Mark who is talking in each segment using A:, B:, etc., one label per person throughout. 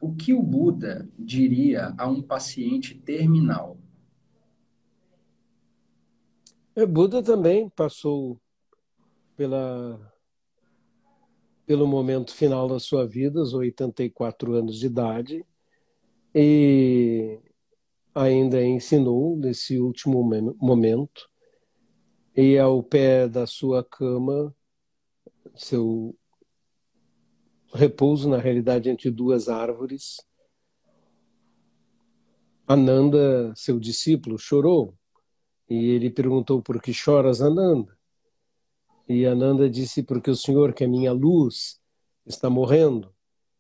A: O que o Buda diria a um paciente terminal?
B: Buda também passou pela, pelo momento final da sua vida, aos 84 anos de idade, e ainda ensinou nesse último momento, e ao pé da sua cama, seu repouso, na realidade, entre duas árvores, Ananda, seu discípulo, chorou. E ele perguntou: por que choras, Ananda? E Ananda disse: porque o Senhor, que é minha luz, está morrendo.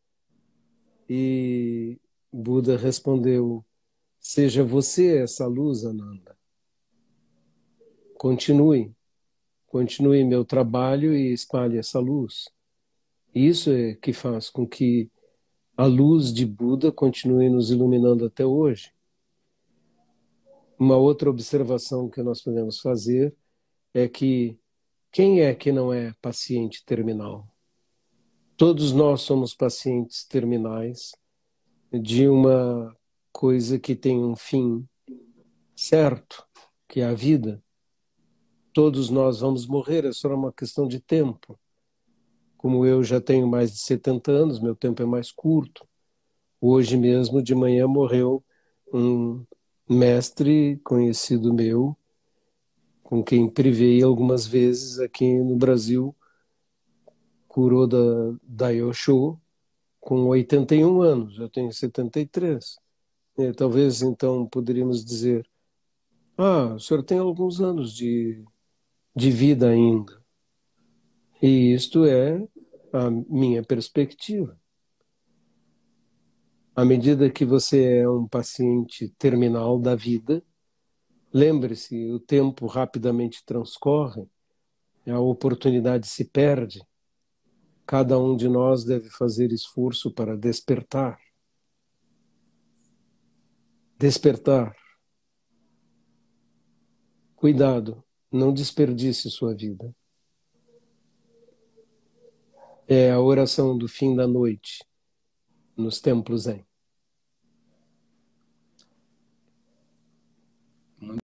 B: E Buda respondeu: seja você essa luz, Ananda. Continue, continue meu trabalho e espalhe essa luz. Isso é que faz com que a luz de Buda continue nos iluminando até hoje. Uma outra observação que nós podemos fazer é que quem é que não é paciente terminal? Todos nós somos pacientes terminais de uma coisa que tem um fim certo, que é a vida. Todos nós vamos morrer, é só uma questão de tempo. Como eu já tenho mais de 70 anos, meu tempo é mais curto. Hoje mesmo de manhã morreu um mestre conhecido meu, com quem privei algumas vezes aqui no Brasil, Kuroda Daiosho, com 81 anos, eu tenho 73. Talvez então poderíamos dizer: o senhor tem alguns anos de vida ainda. E isto é a minha perspectiva. À medida que você é um paciente terminal da vida, lembre-se, o tempo rapidamente transcorre, a oportunidade se perde. Cada um de nós deve fazer esforço para despertar. Despertar. Cuidado, não desperdice sua vida. É a oração do fim da noite nos templos Zen.